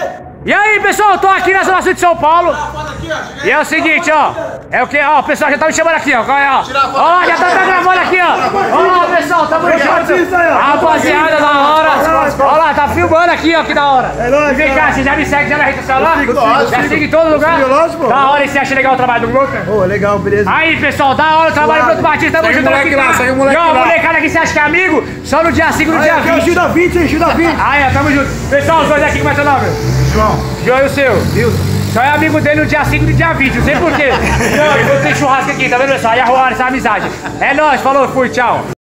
E aí, pessoal, eu tô aqui na Zona Sul de São Paulo. E é o seguinte, ó. É o que? Ó, o pessoal já tá me chamando aqui, ó. Qual é, ó? Ó, já tá gravando aqui, ó. Ó lá, pessoal, tamo junto. Rapaziada, da hora. Ó lá, tá filmando aqui, ó, que da hora. E vem cá, você já me segue já na rede social lá? Já segue em todo lugar? Da hora, e você acha legal o trabalho do Gluca? Pô, legal, beleza. Aí, pessoal, da hora o trabalho do Bruto Batista, tamo junto aqui. Segue o moleque lá. E ó, molecada aqui, você acha que é amigo? Só no dia 5 e no dia 20. Gil da 20, hein, Gil da 20. Aí, ó, tamo junto. Pessoal, os dois aqui, como é seu nome? João. João e o seu? Só é amigo dele no dia 5 e no dia 20, não sei porquê. Não, tem churrasco aqui, tá vendo, pessoal? Aí arrumaram essa amizade. É nóis, falou, fui, tchau.